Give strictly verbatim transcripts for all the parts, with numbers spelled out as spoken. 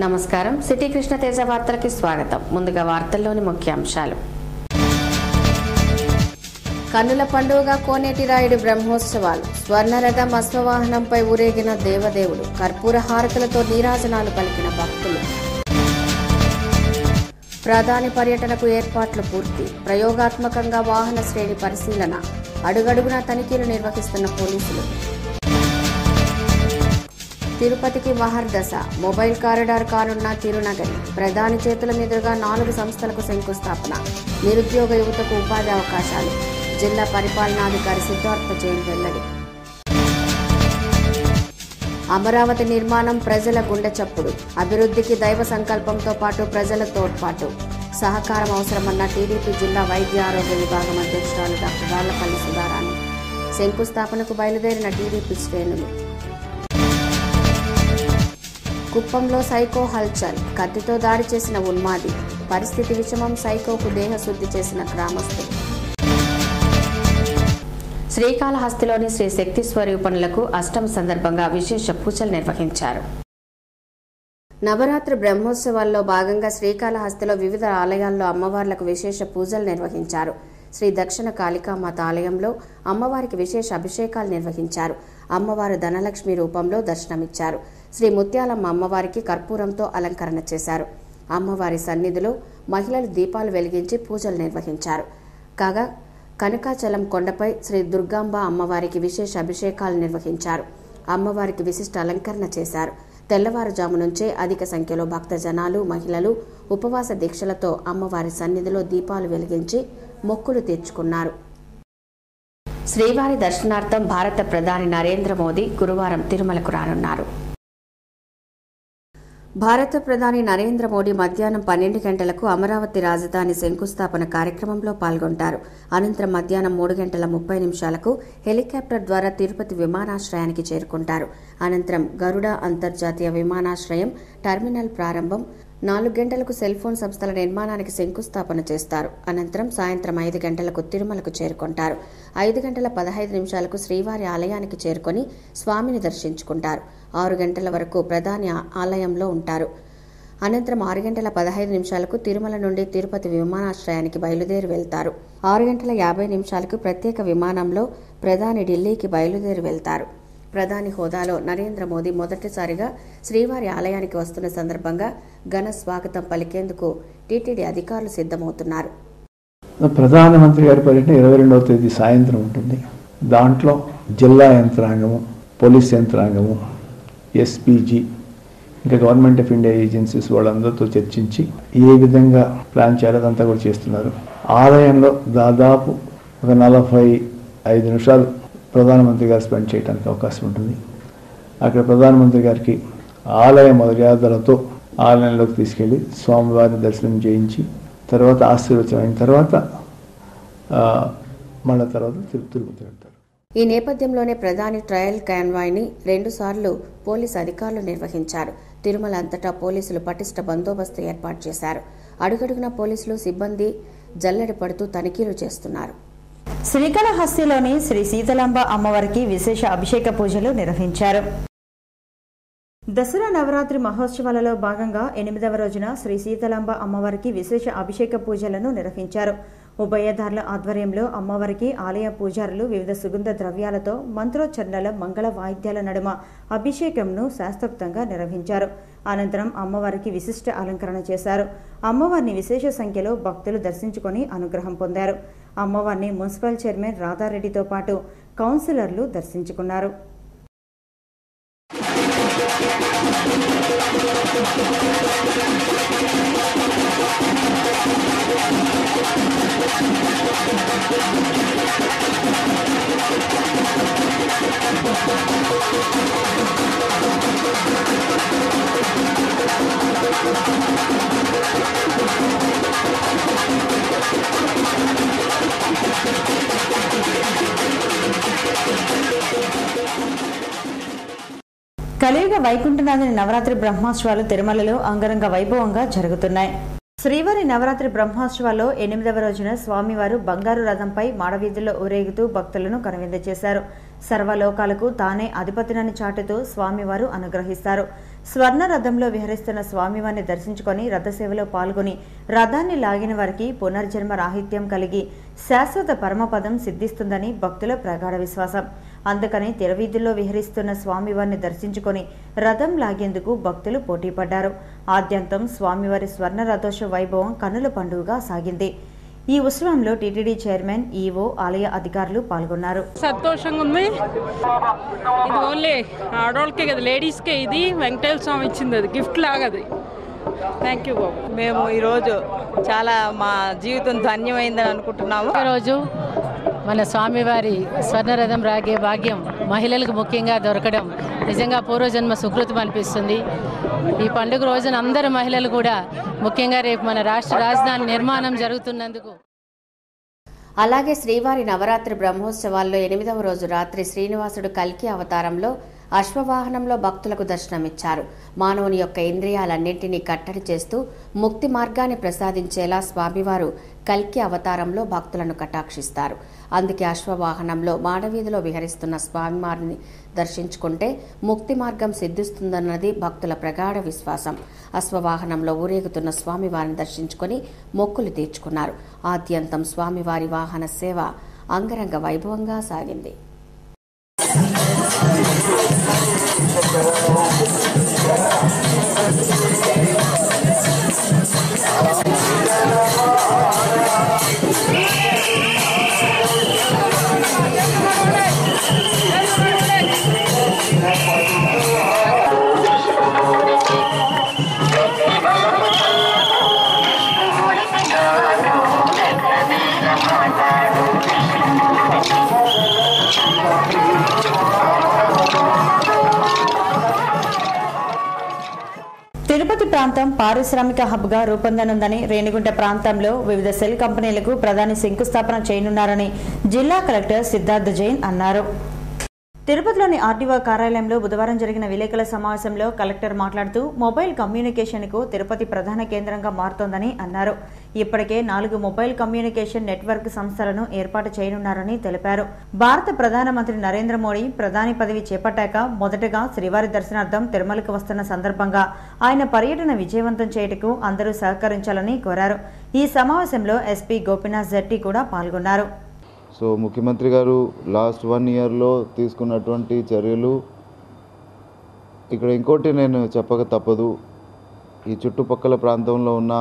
నమస్కారం సిటీ కృష్ణ తేజ వార్తలకి స్వాగతం. ముందుగా వార్తల్లోని ముఖ్యాంశాలు. కన్నుల పండుగగా కోనేటి రాయుడు బ్రహ్మోత్సవాలు. స్వర్ణరథం అశ్వవాహనంపై ఊరేగిన దేవదేవుడు. కర్పూర హారతులతో నీరాజనాలు పలికిన భక్తులు. ప్రధాని పర్యటనకు ఏర్పాట్లు పూర్తి. ప్రయోగాత్మకంగా వాహన శ్రేణి పరిశీలన. అడుగడుగునా తనిఖీలు నిర్వహిస్తున్న పోలీసులు. తిరుపతికి మహర్దశ. మొబైల్ కారిడార్ కానున్న తిరునగరి. ప్రధాని చేతుల మీదుగా నాలుగు సంస్థలకు శంకుస్థాపన. నిరుద్యోగ యువతకు ఉపాధి అవకాశాలు. జిల్లా పరిపాలనాధికారి సిద్ధార్థ జైన్ వెల్లడి. అమరావతి నిర్మాణం ప్రజల గుండె చప్పుడు. అభివృద్ధికి దైవ సంకల్పంతో పాటు ప్రజల తోడ్పాటు. సహకారం అవసరమన్న టీడీపీ జిల్లా వైద్య ఆరోగ్య విభాగం అధ్యక్షురాలు డాక్టర్ రాళ్లపల్లి సుధారాణి. శంకుస్థాపనకు బయలుదేరిన టీడీపీ శ్రేణులు. కుప్పంలో సైకో హల్చల్. కత్తితో దాడి చేసిన ఉన్మాది. పరిస్థితి విషమం. సైకోకు దేహశుద్ధి చేసిన గ్రామస్తులు. శ్రీకాళహస్తిలోని శ్రీ శక్తి స్వరూపణులకు అష్టమి సందర్భంగా విశేష పూజలు నిర్వహించారు. నవరాత్రి బ్రహ్మోత్సవాల్లో భాగంగా శ్రీకాళహస్తిలో వివిధ ఆలయాల్లో అమ్మవార్లకు విశేష పూజలు నిర్వహించారు. శ్రీ దక్షిణ కాళికామాత ఆలయంలో అమ్మవారికి విశేష అభిషేకాలు నిర్వహించారు. అమ్మవారు ధనలక్ష్మి రూపంలో దర్శనమిచ్చారు. శ్రీ ముత్యాలమ్మ అమ్మవారికి కర్పూరంతో అలంకరణ చేశారు. అమ్మవారి సన్నిధిలో మహిళలు దీపాలు వెలిగించి పూజలు నిర్వహించారు. కాగా కనకాచలం కొండపై శ్రీ దుర్గాంబ అమ్మవారికి విశేష అభిషేకాలు నిర్వహించారు. అమ్మవారికి విశిష్ట అలంకరణ చేశారు. తెల్లవారుజాము నుంచే అధిక సంఖ్యలో భక్త జనాలు మహిళలు ఉపవాస దీక్షలతో అమ్మవారి సన్నిధిలో దీపాలు వెలిగించి మొక్కులు తీర్చుకున్నారు. శ్రీవారి దర్శనార్థం భారత ప్రధాని నరేంద్ర మోదీ గురువారం తిరుమలకు రానున్నారు. భారత ప్రధాని నరేంద్ర మోదీ మధ్యాహ్నం పన్నెండు గంటలకు అమరావతి రాజధాని శంకుస్థాపన కార్యక్రమంలో పాల్గొంటారు. అనంతరం మధ్యాహ్నం మూడు గంటల ముప్పై నిమిషాలకు హెలికాప్టర్ ద్వారా తిరుపతి విమానాశ్రయానికి చేరుకుంటారు. అనంతరం గరుడ అంతర్జాతీయ విమానాశ్రయం టెర్మినల్ ప్రారంభం. నాలుగు గంటలకు సెల్ ఫోన్ సంస్థల నిర్మాణానికి శంకుస్థాపన చేస్తారు. అనంతరం సాయంత్రం ఐదు గంటలకు తిరుమలకు చేరుకుంటారు. ఐదు గంటల పదహైదు నిమిషాలకు శ్రీవారి ఆలయానికి చేరుకొని స్వామిని దర్శించుకుంటారు. ఆరు గంటల వరకు ప్రధాని ఆలయంలో ఉంటారు. అనంతరం ఆరు గంటల పదహైదు నిమిషాలకు తిరుమల నుండి తిరుపతి విమానాశ్రయానికి బయలుదేరి వెళ్తారు. ఆరు గంటల యాభై నిమిషాలకు ప్రత్యేక విమానంలో ప్రధాని ఢిల్లీకి బయలుదేరి వెళ్తారు. ప్రధాని హోదాలో నరేంద్ర మోదీ మొదటిసారిగా శ్రీవారి ఆలయానికి వస్తున్న సందర్భంగా ఘన స్వాగతం పలికేందుకు టీటీడీ అధికారులు సిద్ధమవుతున్నారు. ప్రధానమంత్రి గారి పర్యటన ఇరవై రెండవ తేదీ సాయంత్రం ఉంటుంది. దాంట్లో జిల్లా యంత్రాంగము, పోలీస్ యంత్రాంగము, ఎస్పీజీ, ఇంకా గవర్నమెంట్ ఆఫ్ ఇండియా ఏజెన్సీస్ వాళ్ళందరితో చర్చించి ఏ విధంగా ప్లాన్ చేయాలో అదంతా కూడా చేస్తున్నారు. ఆలయంలో దాదాపు ఒక నలభై ఐదు నిమిషాలు ప్రధానమంత్రి గారు స్పెండ్ చేయడానికి అవకాశం ఉంటుంది. అక్కడ ప్రధానమంత్రి గారికి ఆలయ మర్యాదలతో ఆలయంలోకి తీసుకెళ్లి స్వామివారిని దర్శనం చేయించి తర్వాత ఆశీర్వచనం అయిన తర్వాత మళ్ళా తర్వాత తిరుపతి వెళ్తారు. ఈ నేపథ్యంలోనే ప్రధాని ట్రయల్ కాన్వాయ్ని రెండు సార్లు పోలీసు అధికారులు నిర్వహించారు. తిరుమల అంతటా పోలీసులు పటిష్ట బందోబస్తు ఏర్పాటు చేశారు. అడుగడుగున పోలీసులు సిబ్బంది జల్లెడ పడుతూ తనిఖీలు చేస్తున్నారు. శ్రీకాళహస్తిలోని శ్రీ శీతలాంబ అమ్మవారికి విశేష అభిషేక పూజలు నిర్వహించారు. దసరా నవరాత్రి మహోత్సవాలలో భాగంగా ఎనిమిదవ రోజున శ్రీ శీతలాంబ అమ్మవారికి విశేష అభిషేక పూజలను నిర్వహించారు. ఉభయదారుల ఆధ్వర్యంలో అమ్మవారికి ఆలయ పూజారులు వివిధ సుగంధ ద్రవ్యాలతో మంత్రోచ్చరణల మంగళ వాయిద్యాల నడుమ అభిషేకంను శాస్త్రోక్తంగా నిర్వహించారు. అనంతరం అమ్మవారికి విశిష్ట అలంకరణ చేశారు. అమ్మవారిని విశేష సంఖ్యలో భక్తులు దర్శించుకొని అనుగ్రహం పొందారు. అమ్మవారిని మున్సిపల్ చైర్మన్ రాధారెడ్డితో పాటు కౌన్సిలర్లు దర్శించుకున్నారు. కలియుగ వైకుంఠనాథుని నవరాత్రి బ్రహ్మోత్సవాలు తిరుమలలో అంగరంగ వైభవంగా జరుగుతున్నాయి. శ్రీవారి నవరాత్రి బ్రహ్మోత్సవాల్లో ఎనిమిదవ రోజున స్వామివారు బంగారు రథంపై మాడవీధుల్లో ఊరేగుతూ భక్తులను కనువిందు చేశారు. సర్వలోకాలకు తానే అధిపతినని చాటుతూ స్వామివారు అనుగ్రహిస్తారు. స్వర్ణ రథంలో విహరిస్తున్న స్వామివారిని దర్శించుకొని రథసేవలో పాల్గొని రథాన్ని లాగిన వారికి పునర్జన్మ రాహిత్యం కలిగి శాశ్వత పరమపదం సిద్ధిస్తుందని భక్తుల ప్రగాఢ విశ్వాసం. అందుకని తిరువీధుల్లో విహరిస్తున్న స్వామివారిని దర్శించుకొని రథం లాగేందుకు భక్తులు పోటీపడ్డారు. ఆద్యంతం స్వామివారి స్వర్ణ రథోత్సవ వైభవం కన్నుల పండుగగా సాగింది. ఈ ఉత్సవంలో టీటీడీ చైర్మన్, ఈవో, ఆలయ అధికారులు పాల్గొన్నారు. సంతోషంగా ఉంది. ఇది ఓన్లీ ఆడవాళ్ళకే కదా, లేడీస్కే ఇది వెంకటేశ్వర స్వామి ఇచ్చింది, అది గిఫ్ట్ లాగది. థ్యాంక్ యూ బాబు. మేము ఈరోజు చాలా మా జీవితం ధన్యమైందని అనుకుంటున్నాము. ఈరోజు మన స్వామివారి స్వర్ణరథం రాగే భాగ్యం మహిళలకు ముఖ్యంగా దొరకడం నిజంగా పూర్వజన్మ సుకృతం అనిపిస్తుంది. ఈ పండుగ రోజున అందరు మహిళలు కూడా ముఖ్యంగా రేపు మన రాష్ట్ర రాజధాని నిర్మాణం జరుగుతున్నందుకు. అలాగే శ్రీవారి నవరాత్రి బ్రహ్మోత్సవాల్లో ఎనిమిదవ రోజు రాత్రి శ్రీనివాసుడు కల్కి అవతారంలో అశ్వవాహనంలో భక్తులకు దర్శనమిచ్చారు. మానవుని యొక్క ఇంద్రియాలన్నింటినీ కట్టడి చేస్తూ ముక్తి మార్గాన్ని ప్రసాదించేలా స్వామివారు కల్కి అవతారంలో భక్తులను కటాక్షిస్తారు. అందుకే అశ్వవాహనంలో మాడవీధిలో విహరిస్తున్న స్వామివారిని దర్శించుకుంటే ముక్తి మార్గం సిద్ధిస్తుందన్నది భక్తుల ప్రగాఢ విశ్వాసం. అశ్వవాహనంలో ఊరేగుతున్న స్వామివారిని దర్శించుకొని మొక్కులు తీర్చుకున్నారు. ఆద్యంతం స్వామివారి వాహన సేవ అంగరంగ వైభవంగా సాగింది. తిరుపతి ప్రాంతం పారిశ్రామిక హబ్గా రూపొందనుందని, రేణిగుంట ప్రాంతంలో వివిధ సెల్ కంపెనీలకు ప్రధాని శంకుస్థాపన చేయనున్నారని జిల్లా కలెక్టర్ సిద్ధార్థ జైన్ అన్నారు. తిరుపతిలోని ఆర్టీఓ కార్యాలయంలో బుధవారం జరిగిన విలేకరుల సమావేశంలో కలెక్టర్ మాట్లాడుతూ మొబైల్ కమ్యూనికేషన్కు తిరుపతి ప్రధాన కేంద్రంగా మారుతోందని అన్నారు. ఇప్పటికే నాలుగు మొబైల్ కమ్యూనికేషన్ నెట్వర్క్ సంస్థలను ఏర్పాటు చేయనున్నారని తెలిపారు. భారత ప్రధానమంత్రి నరేంద్ర మోడీ ప్రధాని పదవి చేపట్టాక మొదటగా శ్రీవారి దర్శనార్థం తిరుమలకు వస్తున్న సందర్భంగా ఆయన పర్యటన విజయవంతం చేయటకు అందరూ సహకరించాలని కోరారు. ఈ సమావేశంలో ఎస్పీ గోపీనాథ్ జెట్టి కూడా పాల్గొన్నారు. సో ముఖ్యమంత్రి గారు లాస్ట్ వన్ ఇయర్లో తీసుకున్నటువంటి చర్యలు, ఇక్కడ ఇంకోటి నేను చెప్పక తప్పదు, ఈ చుట్టుపక్కల ప్రాంతంలో ఉన్న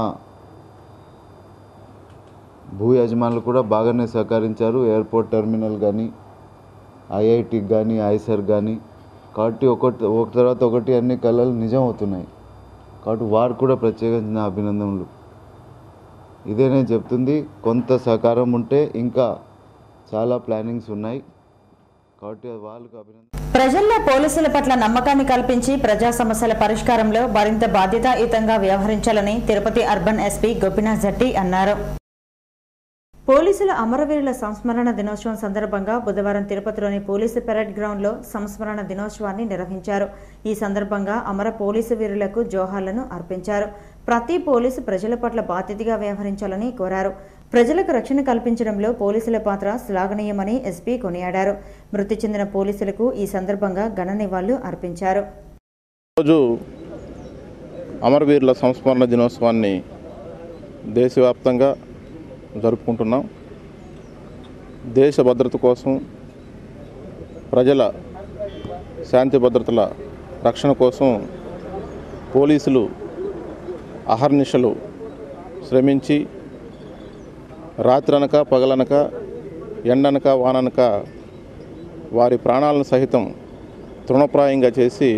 భూ యజమానులు కూడా బాగానే సహకరించారు. ఎయిర్పోర్ట్ టెర్మినల్ కానీ, ఐఐటికి కానీ, ఐసర్ కానీ, కాబట్టి ఒకటి ఒక తర్వాత ఒకటి అన్ని కళలు నిజం అవుతున్నాయి. కాబట్టి వారు కూడా ప్రత్యేకించిన అభినందనలు. ఇదే నేను చెప్తుంది, కొంత సహకారం ఉంటే ఇంకా చాలా ప్లానింగ్స్ ఉన్నాయి. కాబట్టి వాళ్ళకు అభినందన. ప్రజల్లో పోలీసుల పట్ల నమ్మకాన్ని కల్పించి ప్రజా సమస్యల పరిష్కారంలో మరింత బాధ్యతాయుతంగా వ్యవహరించాలని తిరుపతి అర్బన్ ఎస్పీ గోపీనాథ్ జెట్టి అన్నారు. పోలీసుల అమరవీరుల సంస్మరణ దినోత్సవం సందర్భంగా బుధవారం తిరుపతిలోని పోలీసు పెరేడ్ గ్రౌండ్లో సంస్మరణ దినోత్సవాన్ని నిర్వహించారు. ఈ సందర్భంగా అమర పోలీసు వీరులకు జోహార్లను అర్పించారు. ప్రతి పోలీసు ప్రజల పట్ల బాధ్యతగా వ్యవహరించాలని కోరారు. ప్రజలకు రక్షణ కల్పించడంలో పోలీసుల పాత్ర శ్లాఘనీయమని ఎస్పీ కొనియాడారు. మృతి చెందిన పోలీసులకు ఈ సందర్భంగా ఘన నివాళులు అర్పించారు. రోజు అమరవీరుల సంస్మరణ దినోత్సవాన్ని దేశవ్యాప్తంగా జరుపుకుంటున్నాం. దేశ భద్రత కోసం, ప్రజల శాంతి భద్రతల రక్షణ కోసం పోలీసులు అహర్నిశలు శ్రమించి రాత్రనక పగలనక ఎండనక వాననక వారి ప్రాణాలను సహితం తృణప్రాయంగా చేసి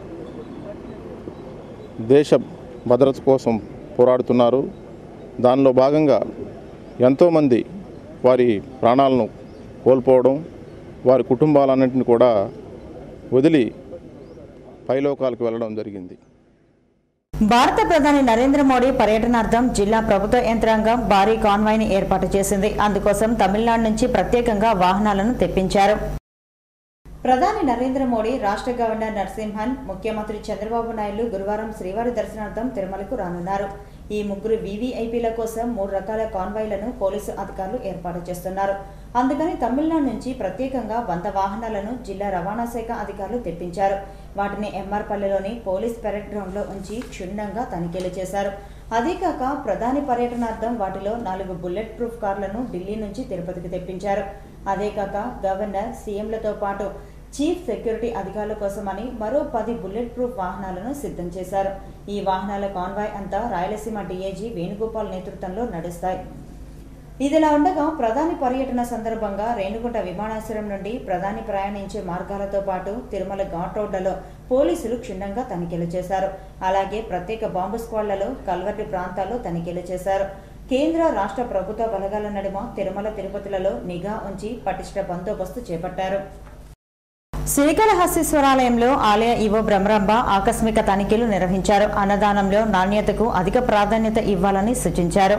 దేశ భద్రత కోసం పోరాడుతున్నారు. దానిలో భాగంగా ఎంతోమంది వారి ప్రాణాలను కోల్పోవడం, వారి కుటుంబాలన్నింటినీ కూడా వదిలి పైలోకాలకు వెళ్ళడం జరిగింది. భారత ప్రధాని నరేంద్ర మోడీ పర్యటనార్థం జిల్లా ప్రభుత్వ యంత్రాంగం భారీ కాన్వాయ్ని ఏర్పాటు చేసింది. అందుకోసం తమిళనాడు నుంచి ప్రత్యేకంగా వాహనాలను తెప్పించారు. ప్రధాని నరేంద్ర మోడీ, రాష్ట్ర గవర్నర్ నరసింహన్, ముఖ్యమంత్రి చంద్రబాబు నాయుడు గురువారం శ్రీవారి దర్శనార్థం తిరుమలకు రానున్నారు. ఈ ముగ్గురు వీవీఐపీల కోసం మూడు రకాల కాన్వాయ్లను పోలీసు అధికారులు ఏర్పాటు చేస్తున్నారు. అందుకని తమిళనాడు నుంచి ప్రత్యేకంగా వంద వాహనాలను జిల్లా రవాణా శాఖ అధికారులు తెప్పించారు. వాటిని ఎంఆర్పల్లిలోని పోలీస్ పెరేడ్ గ్రౌండ్ లో ఉంచి క్షుణ్ణంగా తనిఖీలు చేశారు. అదేకాక ప్రధాని పర్యటనార్థం వాటిలో నాలుగు బుల్లెట్ ప్రూఫ్ కార్లను ఢిల్లీ నుంచి తిరుపతికి తెప్పించారు. అదేకాక గవర్నర్, సీఎంలతో పాటు చీఫ్ సెక్యూరిటీ అధికారుల కోసమని మరో పది బుల్లెట్ ప్రూఫ్ వాహనాలను సిద్ధం చేశారు. ఈ వాహనాల కాన్వాయ్ అంతా రాయలసీమ డీఐజీ వేణుగోపాల్ నేతృత్వంలో నడుస్తాయి. ఇదిలా ఉండగా ప్రధాని పర్యటన సందర్భంగా రేణుగుంట విమానాశ్రయం నుండి ప్రధాని ప్రయాణించే మార్గాలతో పాటు తిరుమల ఘాట్ రోడ్లలో పోలీసులు క్షుణ్ణంగా తనిఖీలు చేశారు. అలాగే ప్రత్యేక బాంబు స్క్వాడ్లలో కల్వర్టి ప్రాంతాల్లో తనిఖీలు చేశారు. కేంద్ర, రాష్ట్ర ప్రభుత్వ బలగాల నడుమ తిరుమల, తిరుపతిలలో నిఘా ఉంచి పటిష్ట బందోబస్తు చేపట్టారు. శ్రీకాళహస్తీశ్వరాలయంలో ఆలయ ఈవో బ్రహ్మరాంబ ఆకస్మిక తనిఖీలు నిర్వహించారు. అన్నదానంలో నాణ్యతకు అధిక ప్రాధాన్యత ఇవ్వాలని సూచించారు.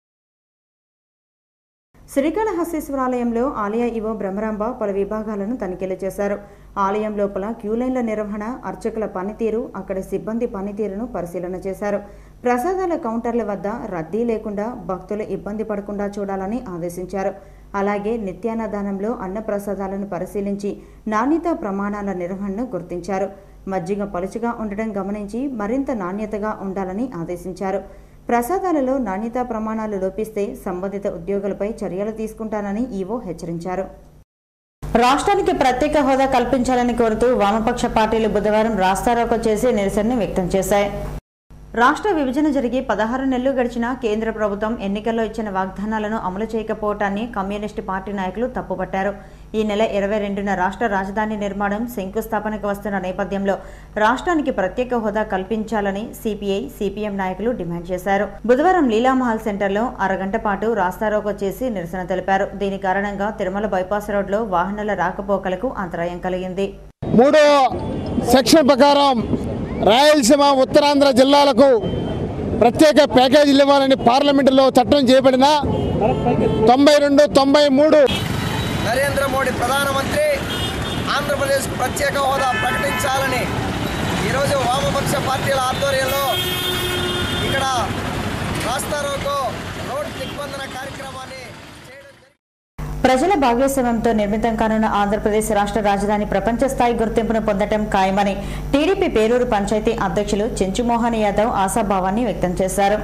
శ్రీకాళహస్తీశ్వరాలయంలో ఆలయ ఈవో బ్రహ్మరాంబ పలు విభాగాలను తనిఖీలు చేశారు. ఆలయం లోపల క్యూలైన్ల నిర్వహణ, అర్చకుల పనితీరు, అక్కడి సిబ్బంది పనితీరును పరిశీలన చేశారు. ప్రసాదాల కౌంటర్ల వద్ద రద్దీ లేకుండా భక్తులు ఇబ్బంది పడకుండా చూడాలని ఆదేశించారు. అలాగే నిత్యాన్నదానంలో అన్న ప్రసాదాలను పరిశీలించి నాణ్యతా ప్రమాణాల నిర్వహణను గుర్తించారు. మజ్జిగ పలుచగా ఉండడం గమనించి మరింత నాణ్యతగా ఉండాలని ఆదేశించారు. ప్రసాదాలలో నాణ్యతా ప్రమాణాలు లోపిస్తే సంబంధిత ఉద్యోగులపై చర్యలు తీసుకుంటానని ఈవో హెచ్చరించారు. రాష్ట్రానికి ప్రత్యేక హోదా కల్పించాలని కోరుతూ వామపక్ష పార్టీలు బుధవారం రాస్తారోకో చేసి నిరసనను వ్యక్తం చేశాయి. రాష్ట్ర విభజన జరిగి పదహారు నెలలు గడిచినా కేంద్ర ప్రభుత్వం ఎన్నికల్లో ఇచ్చిన వాగ్దానాలను అమలు చేయకపోవటాన్ని కమ్యూనిస్టు పార్టీ నాయకులు తప్పుపట్టారు. ఈ నెల ఇరవై రెండున రాష్ట్ర రాజధాని నిర్మాణం శంకుస్థాపనకు వస్తున్న నేపథ్యంలో రాష్ట్రానికి ప్రత్యేక హోదా కల్పించాలని సిపిఐ, సిపిఎం నాయకులు డిమాండ్ చేశారు. బుధవారం లీలామహల్ సెంటర్లో అరగంట పాటు రాస్తారోకో చేసి నిరసన తెలిపారు. దీని కారణంగా తిరుమల బైపాస్ రోడ్లో వాహనాల రాకపోకలకు అంతరాయం కలిగింది. మూడో సెక్షన్ ప్రకారం రాయలసీమ, ఉత్తరాంధ్ర జిల్లాలకు ప్రత్యేక ప్యాకేజీలు ఇవ్వాలని పార్లమెంటులో చట్టం చేయబడిన తొంభై రెండు తొంభై మూడు నరేంద్ర మోడీ ప్రధానమంత్రి ఆంధ్రప్రదేశ్ ప్రత్యేక హోదా ప్రకటించాలని ఈరోజు వామపక్ష పార్టీల ఆధ్వర్యంలో ఇక్కడ రాస్తారోకో రోడ్ దిగ్బంధన కార్యక్రమాన్ని ప్రజల భాగస్వామ్యంతో నిర్మితం కానున్న ఆంధ్రప్రదేశ్ రాష్ట్ర రాజధాని ప్రపంచ స్థాయి గుర్తింపును పొందడం ఖాయమని టీడీపీ పేరూరు పంచాయతీ అధ్యక్షులు చెంచుమోహన్ యాదవ్ ఆశాభావాన్ని వ్యక్తం చేశారు.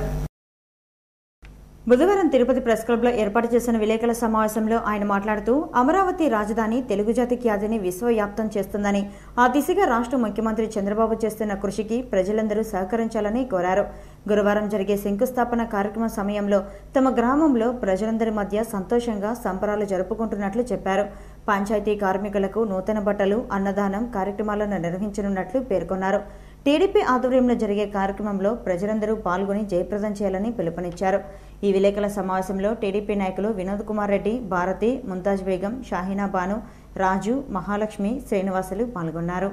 బుధవారం తిరుపతి ప్రెస్ క్లబ్లో ఏర్పాటు చేసిన విలేకరుల సమావేశంలో ఆయన మాట్లాడుతూ అమరావతి రాజధాని తెలుగు జాతి ఖ్యాతిని విశ్వవ్యాప్తం చేస్తుందని, ఆ దిశగా రాష్ట్ర ముఖ్యమంత్రి చంద్రబాబు చేస్తున్న కృషికి ప్రజలందరూ సహకరించాలని కోరారు. గురువారం జరిగే శంకుస్థాపన కార్యక్రమం సమయంలో తమ గ్రామంలో ప్రజలందరి మధ్య సంతోషంగా సంబరాలు జరుపుకుంటున్నట్లు చెప్పారు. పంచాయతీ కార్మికులకు నూతన బట్టలు, అన్నదానం కార్యక్రమాలను నిర్వహించనున్నట్లు పేర్కొన్నారు. టీడీపీ ఆధ్వర్యంలో జరిగే కార్యక్రమంలో ప్రజలందరూ పాల్గొని జయప్రదం చేయాలని పిలుపునిచ్చారు. ఈ విలేకరుల సమావేశంలో టీడీపీ నాయకులు వినోద్ కుమార్ రెడ్డి, భారతి, ముంతాజ్ బేగం, షాహీనా బాను, రాజు, మహాలక్ష్మి, శ్రీనివాసులు పాల్గొన్నారు.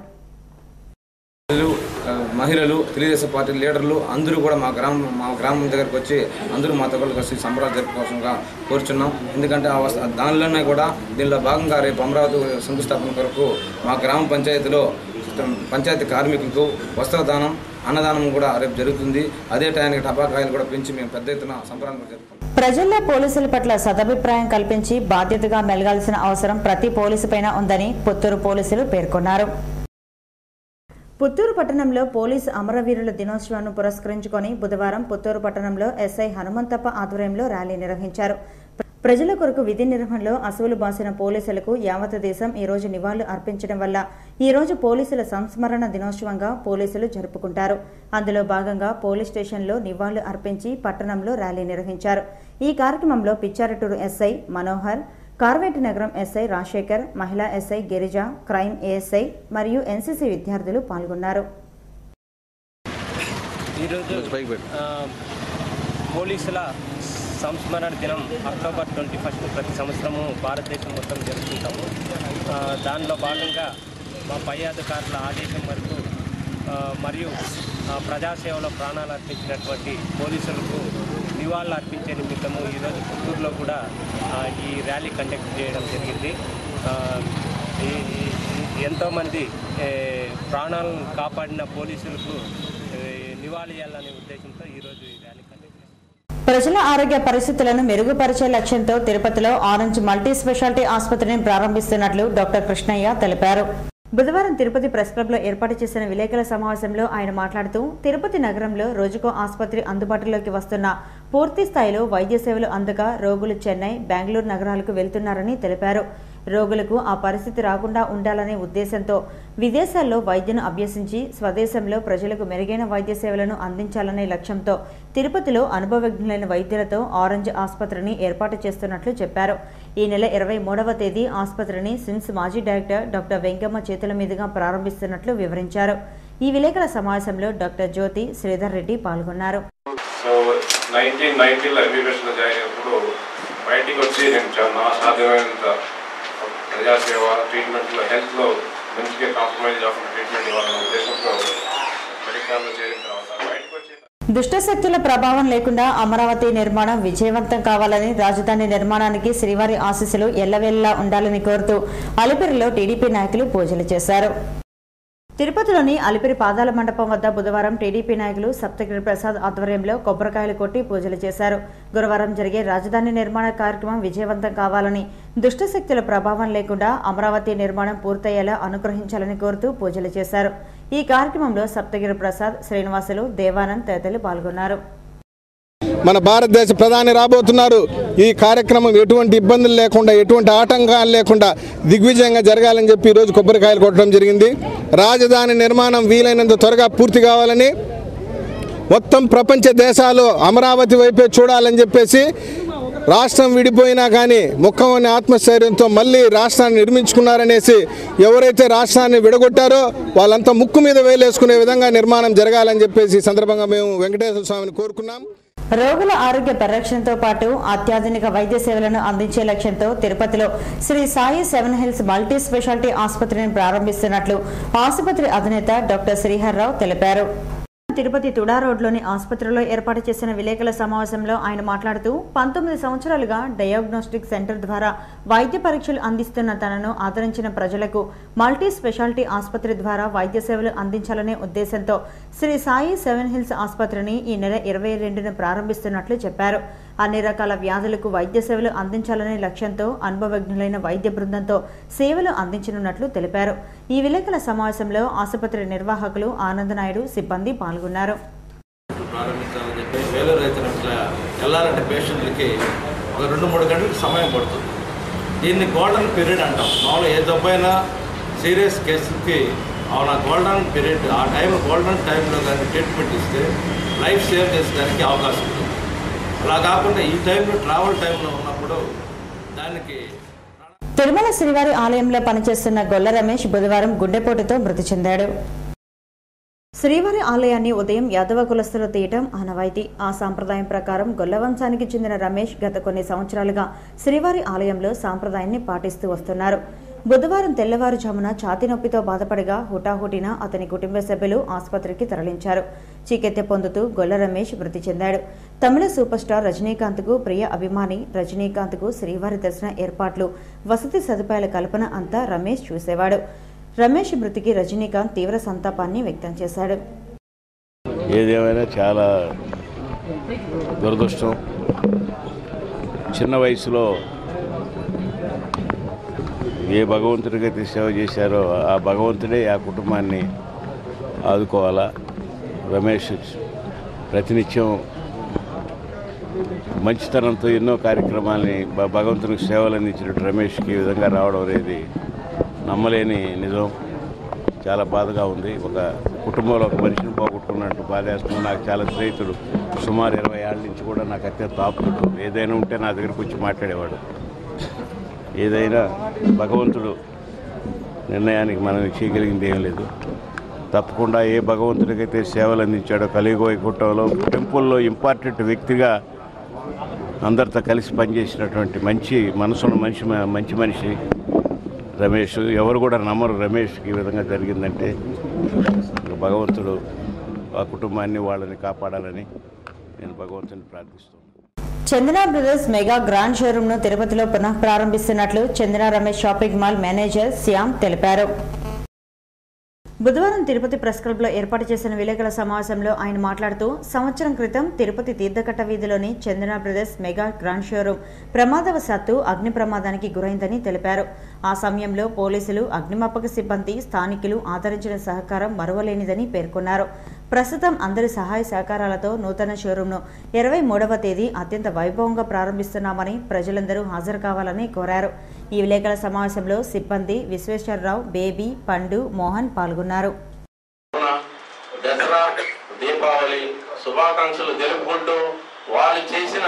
మహిళలు, తెలుగుదేశం పార్టీ లీడర్లు అందరూ కూడా మా గ్రామం మా గ్రామం దగ్గరకు వచ్చి అందరూ మాతో కలిసి సంబరాలు జరుపుకోవడంగా కోరుచున్నాం. ఎందుకంటే దానిలోనే కూడా దీనిలో భాగంగా రేపు అమరావతి శంకుస్థాపన కొరకు మా గ్రామ పంచాయతీలో పంచాయతీ కార్మికులకు వస్త్రదానం, అన్నదానం కూడా రేపు జరుగుతుంది. అదే టైంకి టపాకాయలు కూడా పెంచి మేము పెద్ద ఎత్తున సంబరాలు జరుపుకుంటాం. ప్రజల్లో పోలీసుల పట్ల సదభిప్రాయం కల్పించి బాధ్యతగా మెలగాల్సిన అవసరం ప్రతి పోలీసు పైన ఉందని పుత్తూరు పోలీసులు పేర్కొన్నారు. పుత్తూరు పట్టణంలో పోలీసు అమరవీరుల దినోత్సవాన్ని పురస్కరించుకొని బుధవారం పుత్తూరు పట్టణంలో ఎస్ఐ హనుమంతప్ప ఆధ్వర్యంలో ర్యాలీ నిర్వహించారు. ప్రజల కొరకు విధి నిర్వహణలో అసువులు బాసిన పోలీసులకు యావత్ దేశం ఈ రోజు నివాళులు అర్పించడం వల్ల ఈ రోజు పోలీసుల సంస్మరణ దినోత్సవంగా పోలీసులు జరుపుకుంటారు. అందులో భాగంగా పోలీస్ స్టేషన్లో నివాళులు అర్పించి పట్టణంలో ర్యాలీ నిర్వహించారు. ఈ కార్యక్రమంలో పిచ్చారటూరు ఎస్ఐ మనోహర్, కార్వేటి నగరం ఎస్ఐ రాజశేఖర్, మహిళా ఎస్ఐ గిరిజ, క్రైమ్ ఏఎస్ఐ మరియు ఎన్సీసీ విద్యార్థులు పాల్గొన్నారు. పోలీసుల సంస్మరణ దినం అక్టోబర్ ట్వంటీ ఫస్ట్ ప్రతి సంవత్సరము భారతదేశం మొత్తం జరుపుకుంటాము. దానిలో భాగంగా మా పై అధికారుల ఆదేశం వరకు మరియు ప్రజాసేవలో ప్రాణాలు అర్పించినటువంటి పోలీసులకు నివాళులు అర్పించే నిమిత్తము ఈరోజు పుత్తూరులో కూడా ఈ ర్యాలీ కండక్ట్ చేయడం జరిగింది. ఎంతోమంది ప్రాణాలను కాపాడిన పోలీసులకు నివాళి ఇవ్వాలనే ఉద్దేశంతో ఈరోజు ఈ ర్యాలీ కండక్ట్ చేశారు. ప్రజల ఆరోగ్య పరిస్థితులను మెరుగుపరిచే లక్ష్యంతో తిరుపతిలో ఆరెంజ్ మల్టీ స్పెషాలిటీ ఆసుపత్రిని ప్రారంభిస్తున్నట్లు డాక్టర్ కృష్ణయ్య తెలిపారు. బుధవారం తిరుపతి ప్రెస్ క్లబ్లో ఏర్పాటు చేసిన విలేకరుల సమావేశంలో ఆయన మాట్లాడుతూ తిరుపతి నగరంలో రోజుకో ఆసుపత్రి అందుబాటులోకి వస్తున్న పూర్తి స్థాయిలో వైద్య సేవలు అందక రోగులు చెన్నై, బెంగళూరు నగరాలకు వెళ్తున్నారని తెలిపారు. రోగులకు ఆ పరిస్థితి రాకుండా ఉండాలనే ఉద్దేశంతో విదేశాల్లో వైద్యను అభ్యసించి స్వదేశంలో ప్రజలకు మెరుగైన వైద్య సేవలను అందించాలనే లక్ష్యంతో తిరుపతిలో అనుభవజ్ఞులైన వైద్యులతో ఆరెంజ్ ఆసుపత్రిని ఏర్పాటు చేస్తున్నట్లు చెప్పారు. ఈ నెల ఇరవై మూడవ తేదీ ఆసుపత్రిని సిమ్స్ మాజీ డైరెక్టర్ డాక్టర్ వెంకమ్మ చేతుల మీదుగా ప్రారంభిస్తున్నట్లు వివరించారు. ఈ విలేకరుల సమావేశంలో డాక్టర్ జ్యోతి, శ్రీధర్ రెడ్డి పాల్గొన్నారు. ప్రజాసేవ ట్రీట్మెంట్లో హెల్త్లో మంచిగా కాంప్రమైజ్ అవ్వకుండా ట్రీట్మెంట్ ఇవ్వాలన్న ఉద్దేశంతో మెడికల్లో చేరిన తర్వాత బయటకు వచ్చి దుష్టశక్తుల ప్రభావం లేకుండా అమరావతి నిర్మాణం విజయవంతం కావాలని, రాజధాని నిర్మాణానికి శ్రీవారి ఆశీస్సులు ఎల్లవేళలా ఉండాలని కోరుతూ అలిపిరిలో టీడీపీ నాయకులు పూజలు చేశారు. తిరుపతిలోని అలిపిరి పాదాల మండపం వద్ద బుధవారం టీడీపీ నాయకులు సప్తగిరి ప్రసాద్ ఆధ్వర్యంలో కొబ్బరికాయలు కొట్టి పూజలు చేశారు. గురువారం జరిగే రాజధాని నిర్మాణ కార్యక్రమం విజయవంతం కావాలని, దుష్టశక్తుల ప్రభావం లేకుండా అమరావతి నిర్మాణం పూర్తయ్యేలా అనుగ్రహించాలని కోరుతూ పూజలు చేశారు. ఈ కార్యక్రమంలో సప్తగిరి ప్రసాద్, శ్రీనివాసులు, దేవానంద్ తదితరులు పాల్గొన్నారు. మన భారతదేశ ప్రధాని రాబోతున్నారు. ఈ కార్యక్రమం ఎటువంటి ఇబ్బందులు లేకుండా, ఎటువంటి ఆటంకాలు లేకుండా దిగ్విజయంగా జరగాలని చెప్పి ఈరోజు కొబ్బరికాయలు కొట్టడం జరిగింది. రాజధాని నిర్మాణం వీలైనంత త్వరగా పూర్తి కావాలని, మొత్తం ప్రపంచ దేశాలు అమరావతి వైపే చూడాలని చెప్పేసి, రాష్ట్రం విడిపోయినా కానీ ముఖ్యమైన ఆత్మస్థైర్యంతో మళ్ళీ రాష్ట్రాన్ని నిర్మించుకున్నారనేసి ఎవరైతే రాష్ట్రాన్ని విడగొట్టారో వాళ్ళంతా ముక్కు మీద వేలేసుకునే విధంగా నిర్మాణం జరగాలని చెప్పేసి ఈ సందర్భంగా మేము వెంకటేశ్వర స్వామిని కోరుకున్నాం. రోగుల ఆరోగ్య పరిరక్షణతో పాటు అత్యాధునిక వైద్య సేవలను అందించే లక్ష్యంతో తిరుపతిలో Sri Sai seven hills multi speciality ఆసుపత్రిని ప్రారంభిస్తున్నట్లు ఆసుపత్రి అధినేత డాక్టర్ శ్రీహర్రావు తెలిపారు. తిరుపతి తుడా రోడ్లోని ఆసుపత్రిలో ఏర్పాటు చేసిన విలేకరుల సమావేశంలో ఆయన మాట్లాడుతూ పంతొమ్మిది సంవత్సరాలుగా డయాగ్నోస్టిక్ సెంటర్ ద్వారా వైద్య పరీక్షలు అందిస్తున్న తనను ఆదరించిన ప్రజలకు మల్టీ స్పెషాలిటీ ఆసుపత్రి ద్వారా వైద్య సేవలు అందించాలనే ఉద్దేశంతో శ్రీ సాయి సెవెన్ హిల్స్ ఆసుపత్రిని ఈ నెల ఇరవై రెండున ప్రారంభిస్తున్నట్లు చెప్పారు. అన్ని రకాల వ్యాధులకు వైద్య సేవలు అందించాలనే లక్ష్యంతో అనుభవజ్ఞులైన వైద్య బృందంతో సేవలు అందించనున్నట్లు తెలిపారు. ఈ విలేకరుల సమావేశంలో ఆసుపత్రి నిర్వాహకులు ఆనందనాయుడు, సిబ్బంది పాల్గొన్నారు. ప్రారంభించాలని చెప్పి వేలూరు రైతు వెళ్ళాలంటే పేషెంట్లకి ఒక రెండు మూడు గంటలకు సమయం పడుతుంది. దీన్ని గోల్డెన్ పీరియడ్ అంటాం. మామూలుగా ఏ జబ్బైనా సీరియస్ కేసులకి ఆ గోల్డెన్ పీరియడ్, ఆ టైం గోల్డెన్ టైంలో కానీ ట్రీట్మెంట్ ఇస్తే లైఫ్ సేవ్ చేసేదానికి అవకాశం ఉంటుంది. అలా కాకుండా ఈ టైంలో ట్రావెల్ టైంలో ఉన్నప్పుడు దానికి తిరుమల శ్రీవారి ఆలయంలో పనిచేస్తున్న గొల్ల రమేష్ బుధవారం గుండెపోటుతో మృతి చెందాడు. శ్రీవారి ఆలయాన్ని ఉదయం యాదవ కులస్తులు తీయటం ఆనవాయితీ. ఆ సాంప్రదాయం ప్రకారం గొల్ల వంశానికి చెందిన రమేష్ గత కొన్ని సంవత్సరాలుగా శ్రీవారి ఆలయంలో సాంప్రదాయాన్ని పాటిస్తూ వస్తున్నారు. బుధవారం తెల్లవారుజామున ఛాతీ నొప్పితో బాధపడగా హుటాహుటిన అతని కుటుంబ సభ్యులు ఆసుపత్రికి తరలించారు. చికిత్స పొందుతూ గొల్ల రమేష్ మృతి చెందాడు. తమిళ సూపర్ స్టార్ రజనీకాంత్కు ప్రియ అభిమాని. రజనీకాంత్కు శ్రీవారి దర్శన ఏర్పాట్లు, వసతి సదుపాయాల కల్పన అంతా రమేష్ చూసేవాడు. రమేష్ మృతికి రజనీకాంత్ తీవ్ర సంతాపాన్ని వ్యక్తం చేశాడు. ఏదేమైనా చాలా దురదృష్టం. చిన్న వయసులో ఏ భగవంతుడికైతే సేవ చేశారో ఆ భగవంతుడే ఆ కుటుంబాన్ని ఆదుకోవాలా. రమేష్ ప్రతినిత్యం మంచితనంతో ఎన్నో కార్యక్రమాలని భగవంతునికి సేవలు అందించినట్టు రమేష్కి ఈ విధంగా రావడం అనేది నమ్మలేని నిజం. చాలా బాధగా ఉంది. ఒక కుటుంబంలో ఒక మనిషిని పోగొట్టుకున్నట్టు బాధేస్తుంది. నాకు చాలా స్నేహితుడు, సుమారు ఇరవై ఏళ్ళ నుంచి కూడా నాకు అత్యంత ఆప్తుడు. ఏదైనా ఉంటే నా దగ్గరకు వచ్చి మాట్లాడేవాడు. ఏదైనా భగవంతుడు నిర్ణయానికి మనం చేయగలిగింది ఏం లేదు. తప్పకుండా ఏ భగవంతుడికైతే సేవలు అందించాడో కలియుగ వైకుంఠంలో టెంపుల్లో ఇంపార్టెంట్ వ్యక్తిగా అందరితో కలిసి పనిచేసినటువంటి మంచి మనసున్న మనిషి మంచి మనిషి రమేష్. ఎవరు కూడా నమ్మరు రమేష్కి ఈ విధంగా జరిగిందంటే. భగవంతుడు ఆ కుటుంబాన్ని వాళ్ళని కాపాడాలని నేను భగవంతుని ప్రార్థిస్తున్నాను. Chandana brothers mega grand showroom ను తిరుపతిలో పునః ప్రారంభిస్తున్నట్లు Chandana Ramesh shopping mall manager Shyam తెలిపారు. బుధవారం తిరుపతి ప్రెస్ క్లబ్లో ఏర్పాటు చేసిన విలేకరుల సమావేశంలో ఆయన మాట్లాడుతూ సంవత్సరం క్రితం తిరుపతి తీర్థకట్ట వీధిలోని Chandana brothers mega grand showroom ప్రమాదవశాత్తు అగ్ని ప్రమాదానికి గురైందని తెలిపారు. ఆ సమయంలో పోలీసులు, అగ్నిమాపక సిబ్బంది, స్థానికులు ఆదరించిన సహకారం మరువలేనిదని పేర్కొన్నారు. ప్రస్తుతం అందరి సహాయ సహకారాలతో నూతన షోరూంను ఇరవై మూడవ తేదీ అత్యంత వైభవంగా ప్రారంభిస్తున్నామని ప్రజలందరూ హాజరు కావాలని కోరారు. ఈ విలేకరుల సమావేశంలో సిబ్బంది విశ్వేశ్వరరావు, బేబీ, పండు, మోహన్ పాల్గొన్నారు. దసరా, దీపావళి శుభాకాంక్షలు తెలుపుకుంటూ వాళ్ళు చేసిన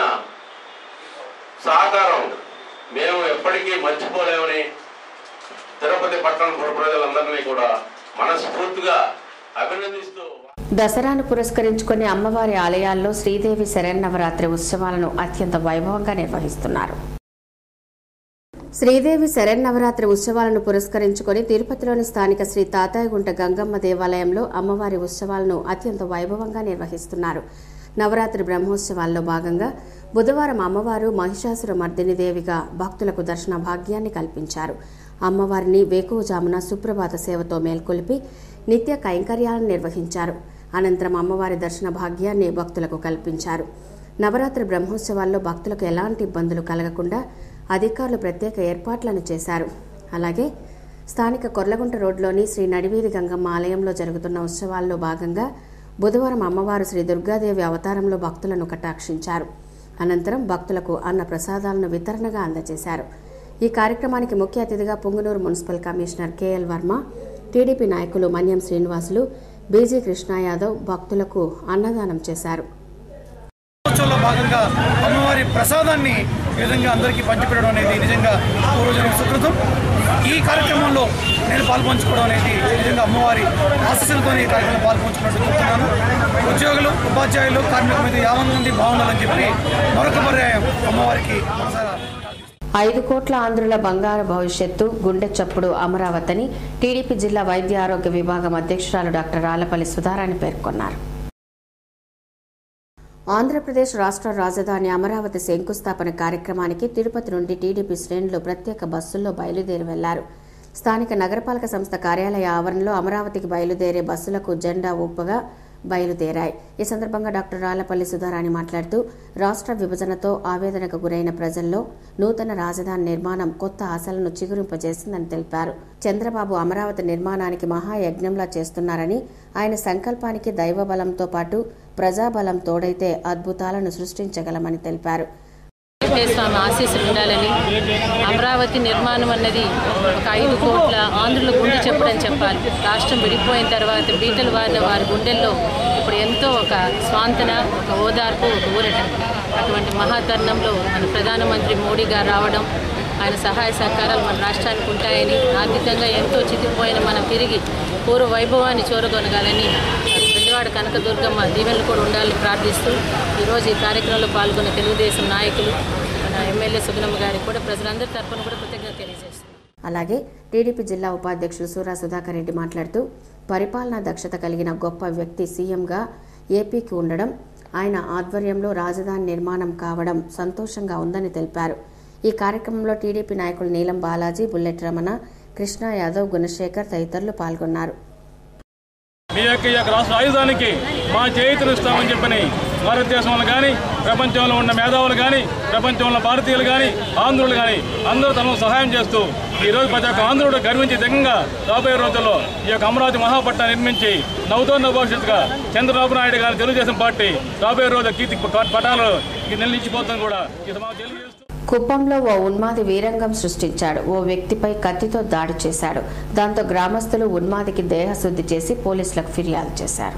సహకారం మేము ఎప్పటికీ మర్చిపోలేమని తిరుపతి పట్టణ ప్రజలందరినీ కూడా మనస్ఫూర్తిగా అభినందిస్తూ దసరాను పురస్కరించుకుని అమ్మవారి ఆలయాల్లో శ్రీదేవి శరన్నవరాత్రి ఉత్సవాలను అత్యంత వైభవంగా నిర్వహిస్తున్నారు. శ్రీదేవి శరన్నవరాత్రి ఉత్సవాలను పురస్కరించుకుని తిరుపతిలోని స్థానిక శ్రీ తాతాయగుంట గంగమ్మ దేవాలయంలో అమ్మవారి ఉత్సవాలను అత్యంత వైభవంగా నిర్వహిస్తున్నారు. నవరాత్రి బ్రహ్మోత్సవాల్లో భాగంగా బుధవారం అమ్మవారు మహిషాసుర మర్దిని దేవిగా భక్తులకు దర్శన భాగ్యాన్ని కల్పించారు. అమ్మవారిని వేకువజామున సుప్రభాత సేవతో మేల్కొలిపి నిత్య కైంకర్యాలను నిర్వహించారు. అనంతరం అమ్మవారి దర్శన భాగ్యాన్ని భక్తులకు కల్పించారు. నవరాత్రి బ్రహ్మోత్సవాల్లో భక్తులకు ఎలాంటి ఇబ్బందులు కలగకుండా అధికారులు ప్రత్యేక ఏర్పాట్లను చేశారు. అలాగే స్థానిక కొర్లగుంట రోడ్లోని శ్రీ నడివీధి గంగమ్మ ఆలయంలో జరుగుతున్న ఉత్సవాల్లో భాగంగా బుధవారం అమ్మవారు శ్రీ దుర్గాదేవి అవతారంలో భక్తులను కటాక్షించారు. అనంతరం భక్తులకు అన్న ప్రసాదాలను వితరణగా అందజేశారు. ఈ కార్యక్రమానికి ముఖ్య అతిథిగా Punganur municipal commissioner K L Varma, TDP నాయకులు మన్యం శ్రీనివాసులు, బీజీ కృష్ణ యాదవ్ భక్తులకు అన్నదానం చేశారు. భాగంగా అమ్మవారి ప్రసాదాన్ని ఈ విధంగా అందరికీ పంచిపెట్టడం అనేది నిజంగా పూర్వజన్మ సుకృతం. ఈ కార్యక్రమంలో నేను పాల్పంచుకోవడం అనేది నిజంగా అమ్మవారి ఆశీస్సులతో ఈ కార్యక్రమం పాల్పంచుకున్నట్టు చెప్తున్నాను. ఉద్యోగులు, ఉపాధ్యాయులు, కార్మికుల మీద యాభై మంది బాగుండాలని చెప్పి మరొక పర్యాయం అమ్మవారికి ఐదు కోట్ల ఆంధ్రుల బంగారు భవిష్యత్తు గుండె చప్పుడు అమరావతిని టీడీపీ జిల్లా వైద్య ఆరోగ్య విభాగం అధ్యక్షురాలు డాక్టర్ రాళ్లపల్లి సుధారాణి పేర్కొన్నారు. ఆంధ్రప్రదేశ్ రాష్ట్ర రాజధాని అమరావతి శంకుస్థాపన కార్యక్రమానికి తిరుపతి నుండి టీడీపీ శ్రేణులు ప్రత్యేక బస్సుల్లో బయలుదేరి వెళ్లారు. స్థానిక నగరపాలక సంస్థ కార్యాలయ ఆవరణలో అమరావతికి బయలుదేరే బస్సులకు జెండా ఊపగా బయలుదేరాయి. ఈ సందర్భంగా డాక్టర్ రాళ్లపల్లి సుధారాణి మాట్లాడుతూ రాష్ట్ర విభజనతో ఆవేదనకు గురైన ప్రజల్లో నూతన రాజధాని నిర్మాణం కొత్త ఆశలను చిగురింపజేసిందని తెలిపారు. చంద్రబాబు అమరావతి నిర్మాణానికి మహాయజ్ఞంలా చేస్తున్నారని, ఆయన సంకల్పానికి దైవబలంతో పాటు ప్రజాబలం తోడైతే అద్భుతాలను సృష్టించగలమని తెలిపారు. స్వామి ఆశీస్సులు ఉండాలని, అమరావతి నిర్మాణం అన్నది ఒక ఐదు కోట్ల ఆంధ్రుల గుండె చెప్పడని చెప్పాలి. రాష్ట్రం విడిపోయిన తర్వాత బీటలు వారిన వారి గుండెల్లో ఇప్పుడు ఎంతో ఒక స్వాంతన, ఒక ఓదార్పు, ఒక ఊరట. అటువంటి మహాతరుణంలో మన ప్రధానమంత్రి మోడీ గారు రావడం, ఆయన సహాయ సహకారాలు మన రాష్ట్రానికి ఉంటాయని, ఆర్థికంగా ఎంతో చితిపోయిన మనం తిరిగి పూర్వ వైభవాన్ని చూరగొనగాలని పెద్దవాడ కనకదుర్గమ్మ దీవెనలు కూడా ఉండాలని ప్రార్థిస్తూ ఈరోజు ఈ కార్యక్రమంలో పాల్గొన్న తెలుగుదేశం నాయకులు, మన ఎమ్మెల్యే సుగుణమ్మ గారికి కూడా ప్రజలందరి తరఫున కూడా కృతజ్ఞత తెలియజేస్తున్నారు. అలాగే టీడీపీ జిల్లా ఉపాధ్యక్షులు సూరా సుధాకర్ రెడ్డి మాట్లాడుతూ పరిపాలనా దక్షత కలిగిన గొప్ప వ్యక్తి సీఎంగా ఏపీకి ఉండడం, ఆయన ఆధ్వర్యంలో రాజధాని నిర్మాణం కావడం సంతోషంగా ఉందని తెలిపారు. ఈ కార్యక్రమంలో టీడీపీ నాయకులు నీలం బాలాజీ, బుల్లెట్ రమణ, కృష్ణ యాదవ్, గుణశేఖర్ తదితరులు పాల్గొన్నారు. మీ యొక్క ఈ యొక్క రాష్ట్ర రాజధానికి మా చేతులు ఇస్తామని చెప్పని భారతదేశంలో కానీ, ప్రపంచంలో ఉన్న మేధావులు కానీ, ప్రపంచంలో భారతీయులు కానీ, ఆంధ్రులు కానీ అందరూ తమకు సహాయం చేస్తూ ఈరోజు ప్రతి ఒక్క ఆంధ్రుడు గర్వించే దిగంగా రాబోయే రోజుల్లో ఈ యొక్క అమరావతి మహాపట్నం నిర్మించి నవ్వుతోన్న భవిష్యత్తుగా చంద్రబాబు నాయుడు గారి తెలుగుదేశం పార్టీ రాబోయే రోజు కీర్తి పటాలు నిలిచిపోతాం కూడా ఈ సమాజం తెలియజేస్తూ కుప్పంలో ఓ ఉన్మాది వీరంగం సృష్టించాడు. ఓ వ్యక్తిపై కత్తితో దాడి చేశాడు. దాంతో గ్రామస్తులు ఉన్మాదికి దేహశుద్ధి చేసి పోలీసులకు ఫిర్యాదు చేశారు.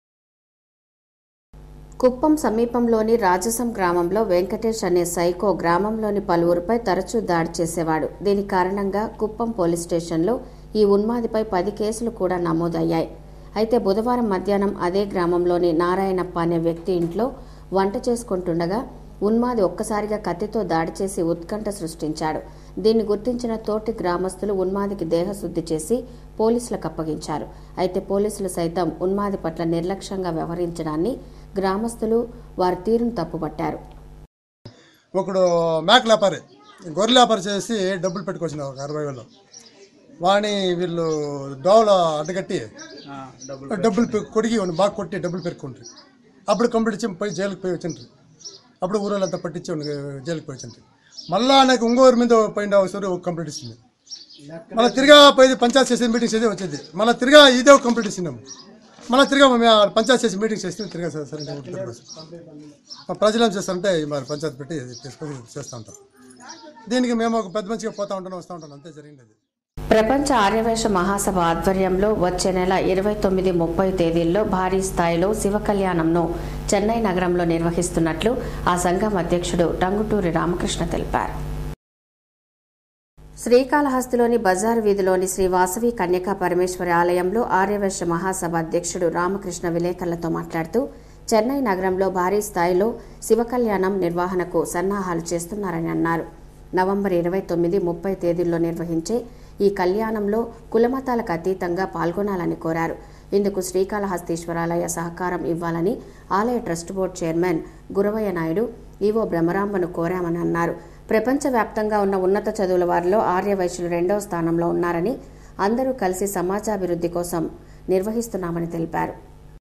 కుప్పం సమీపంలోని రాజసం గ్రామంలో వెంకటేష్ అనే సైకో గ్రామంలోని పలువురిపై తరచూ దాడి చేసేవాడు. దీని కారణంగా కుప్పం పోలీస్ స్టేషన్లో ఈ ఉన్మాదిపై పది కేసులు కూడా నమోదయ్యాయి. అయితే బుధవారం మధ్యాహ్నం అదే గ్రామంలోని నారాయణప్ప అనే వ్యక్తి ఇంట్లో వంట చేసుకుంటుండగా ఉన్మాది ఒక్కసారిగా కత్తితో దాడి చేసి ఉత్కంఠ సృష్టించాడు. దీన్ని గుర్తించిన తోటి గ్రామస్తులు ఉన్మాదికి దేహశుద్ధి చేసి పోలీసులకు అప్పగించారు. అయితే పోలీసులు సైతం ఉన్మాది పట్ల నిర్లక్ష్యంగా వ్యవహరించడాన్ని గ్రామస్తులు వారి తీరును తప్పుపట్టారు. ఒకడు మేక వ్యాపారి, గొర్రె వ్యాపారి చేసి డబ్బులు పెట్టుకొచ్చిన ఒక అరవై వేలు వాడిని వీళ్ళు డోవలో అడ్డగట్టి డబ్బులు కొడిగి బాగా కొట్టి డబ్బులు పెరుక్కుంటారు. అప్పుడు కంప్లీట్ ఇచ్చి పోయి జైలుకి పోయి వచ్చింటారు. అప్పుడు ఊరోళ్ళంతా పట్టించి జైలుకి పోయి వచ్చింటారు. మళ్ళీ నాకు ఇంకోరి మీద పోయిన అవసరం కంప్లీట్ ఇస్తుంది. మళ్ళీ తిరిగా పోయి పంచాయతీ చేసి మీటింగ్స్ చేసి వచ్చేది. మళ్ళీ తిరిగా ఇదే కంప్లీట్ ఇస్తున్నాము. మళ్ళీ తిరిగా పంచాయతీ చేసి మీటింగ్స్ చేస్తే తిరిగా సరే ప్రజలు ఏం చేస్తారంటే మరి పంచాయతీ పెట్టి తీసుకొని చేస్తూ ఉంటాం. దీనికి మేము ఒక పెద్ద మంచిగా పోతూ ఉంటాం వస్తూ ఉంటాం అంతే జరిగింది. ప్రపంచ ఆర్యవైశ్య మహాసభ ఆధ్వర్యంలో వచ్చే నెల ఇరవై తొమ్మిది ముప్పై తేదీల్లో భారీ స్థాయిలో శివ కళ్యాణంను చెన్నై నగరంలో నిర్వహిస్తున్నట్లు ఆ సంఘం అధ్యక్షుడు టంగుటూరి రామకృష్ణ తెలిపారు. శ్రీకాళహస్తిలోని బజారు వీధిలోని శ్రీ వాసవి కన్యకా పరమేశ్వరి ఆలయంలో ఆర్యవైశ్య మహాసభ అధ్యక్షుడు రామకృష్ణ విలేకరులతో మాట్లాడుతూ చెన్నై నగరంలో భారీ స్థాయిలో శివ కళ్యాణం నిర్వహణకు సన్నాహాలు చేస్తున్నారని అన్నారు. నవంబర్ ఇరవై తొమ్మిది ముప్పై తేదీల్లో నిర్వహించే ఈ కళ్యాణంలో కులమతాలకు అతీతంగా పాల్గొనాలని కోరారు. ఇందుకు శ్రీకాళహస్తీశ్వరాలయ సహకారం ఇవ్వాలని ఆలయ trust board chairman Guravaiah Naidu EO బ్రహ్మరాంబను కోరామని అన్నారు. ప్రపంచవ్యాప్తంగా ఉన్న ఉన్నత చదువుల వారిలో ఆర్యవైశ్యులు రెండవ స్థానంలో ఉన్నారని, అందరూ కలిసి సమాజాభివృద్ధి కోసం నిర్వహిస్తున్నామని తెలిపారు.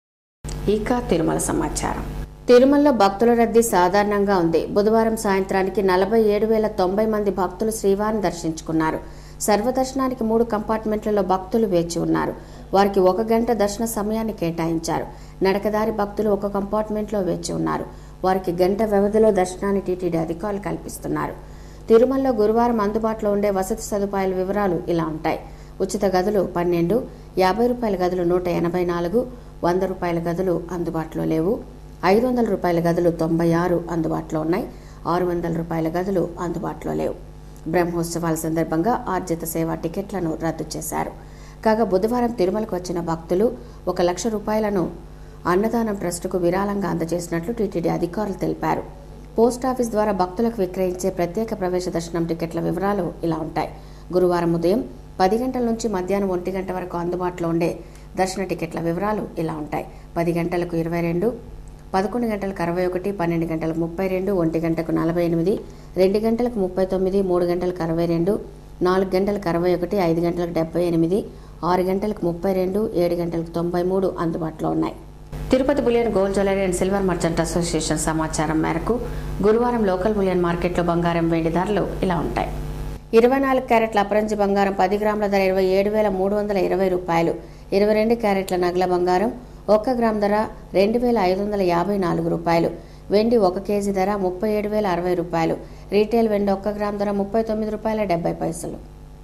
ఇక తిరుమల సమాచారం. తిరుమలలో భక్తుల రద్దీ సాధారణంగా ఉంది. బుధవారం సాయంత్రానికి నలభై ఏడు వేల తొంభై మంది భక్తులు శ్రీవారిని దర్శించుకున్నారు. సర్వదర్శనానికి మూడు కంపార్ట్మెంట్లలో భక్తులు వేచి ఉన్నారు. వారికి ఒక గంట దర్శన సమయాన్ని కేటాయించారు. నడకదారి భక్తులు ఒక కంపార్ట్మెంట్లో వేచి ఉన్నారు. వారికి గంట వ్యవధిలో దర్శనాన్ని టీటీడీ అధికారులు కల్పిస్తున్నారు. తిరుమలలో గురువారం అందుబాటులో ఉండే వసతి సదుపాయాల వివరాలు ఇలా ఉంటాయి. ఉచిత గదులు పన్నెండు, యాభై రూపాయల గదులు నూట ఎనభై నాలుగు, వంద రూపాయల గదులు అందుబాటులో లేవు. ఐదు వందల రూపాయల గదులు తొంభై ఆరు అందుబాటులో ఉన్నాయి. ఆరు వందల రూపాయల గదులు అందుబాటులో లేవు. బ్రహ్మోత్సవాల సందర్భంగా ఆర్జిత సేవా టికెట్లను రద్దు చేశారు. కాగా బుధవారం తిరుమలకు వచ్చిన భక్తులు ఒక లక్ష రూపాయలను అన్నదానం ట్రస్టుకు విరాళంగా అందజేసినట్లు టీటీడీ అధికారులు తెలిపారు. పోస్టాఫీస్ ద్వారా భక్తులకు విక్రయించే ప్రత్యేక ప్రవేశ దర్శనం టికెట్ల వివరాలు ఇలా ఉంటాయి. గురువారం ఉదయం పది గంటల నుంచి మధ్యాహ్నం ఒంటి గంట వరకు అందుబాటులో ఉండే దర్శన టికెట్ల వివరాలు ఇలా ఉంటాయి. పది గంటలకు ఇరవై రెండు, పదకొండు గంటలకు అరవై ఒకటి, పన్నెండు గంటలకు ముప్పై రెండు, ఒంటి గంటకు నలభై ఎనిమిది, రెండు గంటలకు ముప్పై తొమ్మిది, మూడు గంటలకు అరవై రెండు, నాలుగు గంటలకు అరవై ఒకటి, ఐదు గంటలకు డెబ్బై ఎనిమిది, ఆరు గంటలకు ముప్పై రెండు, ఏడు గంటలకు తొంభై మూడు అందుబాటులో ఉన్నాయి. Tirupati bullion gold jewellery and silver merchant association సమాచారం మేరకు గురువారం లోకల్ బులియన్ మార్కెట్లో బంగారం వెండి ధరలు ఇలా ఉంటాయి. ఇరవై నాలుగు క్యారెట్ల అపరంజి బంగారం పది గ్రాముల ధర ఇరవై ఏడు వేల మూడు వందల ఇరవై రూపాయలు. ఇరవై రెండు క్యారెట్ల నగల బంగారం ఒక్క గ్రామ్ ధర రెండు వేల ఐదు వందల యాభై నాలుగు రూపాయలు. వెండి ఒక కేజీ ధర ముప్పై ఏడు వేల అరవై రూపాయలు. రీటైల్ వెండి ఒక్క గ్రామ్ ధర ముప్పై తొమ్మిది రూపాయల డెబ్బై పైసలు.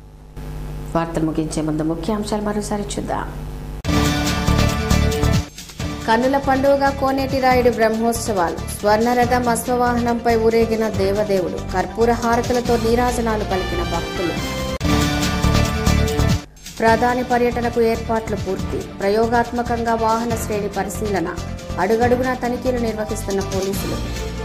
వార్తలు ముగించే ముందు ముఖ్యాంశాలు మరోసారి చూద్దాం. కన్నుల పండుగగా కోనేటి రాయుడు బ్రహ్మోత్సవాలు. స్వర్ణరథం అశ్వవాహనంపై ఊరేగిన దేవదేవుడు. కర్పూర హారతులతో నీరాజనాలు పలికిన భక్తులు. ప్రధాని పర్యటనకు ఏర్పాట్లు పూర్తి. ప్రయోగాత్మకంగా వాహన శ్రేణి పరిశీలన. అడుగడుగునా తనిఖీలు నిర్వహిస్తున్న పోలీసులు.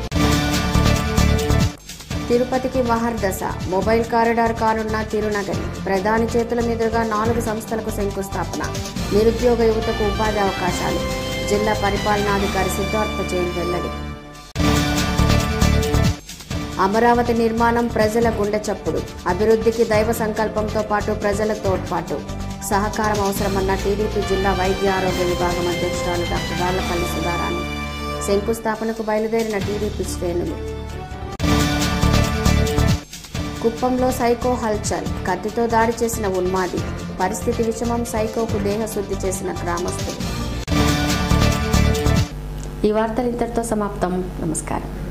తిరుపతికి మహర్దశ. మొబైల్ కారిడార్ కానున్న తిరునగరి. ప్రధాని చేతుల మీదుగా నాలుగు సంస్థలకు శంకుస్థాపన. నిరుద్యోగ యువతకు ఉపాధి అవకాశాలు. జిల్లా పరిపాలనాధికారి సిద్ధార్థ జైన్ వెల్లడి. అమరావతి నిర్మాణం ప్రజల గుండె చప్పుడు. అభివృద్ధికి దైవ సంకల్పంతో పాటు ప్రజల తోడ్పాటు. సహకారం అవసరమన్న టీడీపీ జిల్లా వైద్య ఆరోగ్య విభాగం అధ్యక్షురాలు డాక్టర్ రాళ్లపల్లి సుధారాణి. శంకుస్థాపనకు బయలుదేరిన టీడీపీ శ్రేణులు. కుప్పంలో సైకో హల్చల్. కత్తితో దాడి చేసిన ఉన్మాది. పరిస్థితి విషమం. సైకోకు దేహశుద్ధి చేసిన గ్రామస్తులు. ఈ వార్తలు ఇంతటితో సమాప్తం. నమస్కారం.